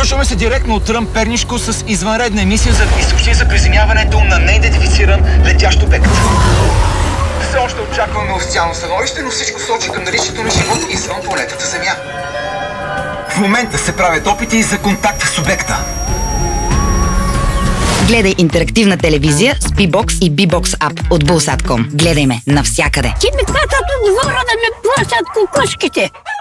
Излъчваме се директно от Тръмп Пернишко с извънредна емисия за източни за приземяването на неидентифициран летящ обект. Все още очакваме официално становище, но всичко сочи към наличието на живот извън планетата Земя. В момента се правят опити за контакт с обекта. Гледай интерактивна телевизия с B-Box и B-Box App от Bulsat.com. Гледай ме навсякъде. Ти ми каза от двора да ми плащат кукушките.